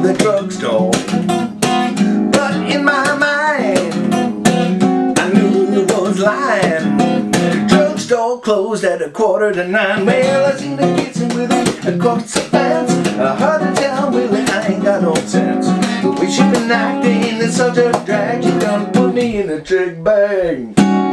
the drugstore. But in my mind, I knew you was lying. The drugstore closed at 8:45. Well, I seen her kissing Willie across the fence. I heard her tell Willie I ain't got no sense. The way she been acting is such a drag. She done put me in a trick bag.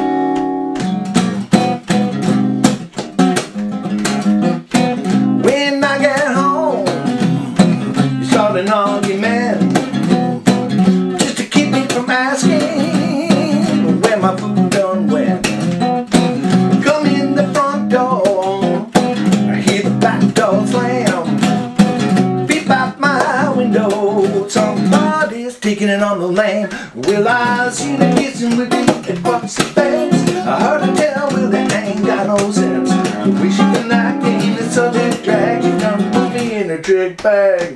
When I get home, you start an argument just to keep me from asking where my food done went. Come in the front door, I hear the back door slam. Peep out my window, somebody's taking it on the lamb. Well, I seen her kissing with me across the fence. I heard her tell Willie I ain't got no sense. The way she been acting is such a drag. You done put me in a trick bag.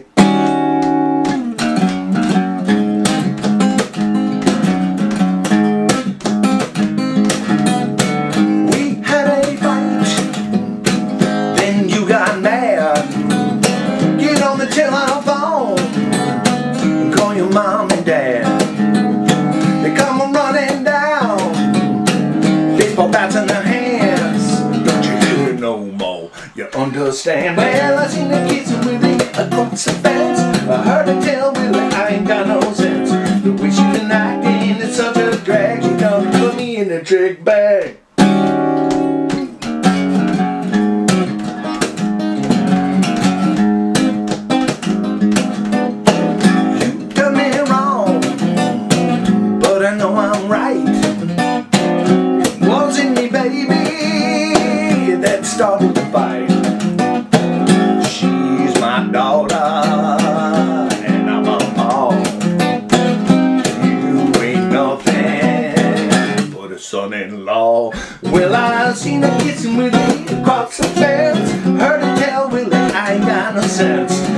We had a fight, then you got mad. Get on the telephone and call your mom and dad. They come running down, baseball bats in their hands. Don't you hear it no more, you understand? Well, I seen her kissing Willie across the fence. I heard her tell Willie I ain't got no sense. The way she been acting is such a drag. She done put me in a trick bag. You done me wrong, but I know I'm right. It wasn't me, baby, that started the fight. She's my daughter, and I'm a mom. You ain't nothing but a son-in-law. Well, I seen her kissing Willie across the fence. Heard her tell Willie I ain't got no sense.